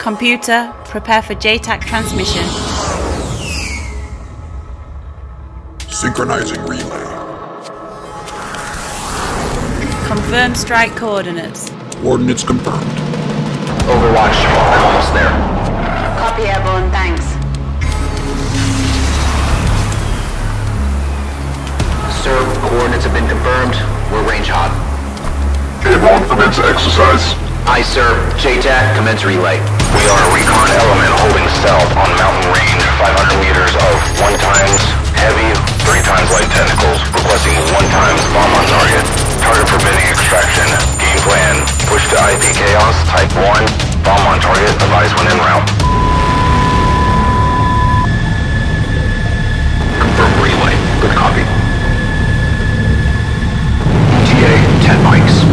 Computer, prepare for JTAC transmission. Synchronizing relay. Confirm strike coordinates. Coordinates confirmed. Overwatch, we're almost there. Copy, Airborne, thanks. Sir, coordinates have been confirmed. We're range hot. Airborne, commence exercise. Aye, sir. JTAC, commence relay. We are a recon element holding stealth on mountain range, 500 meters of 1 times heavy, 3 times light tentacles, requesting 1 times bomb on target. Target permitting extraction. Game plan, push to IP chaos, type 1. Bomb on target, advise when en route. Confirm relay. Good copy. ETA, 10 mics.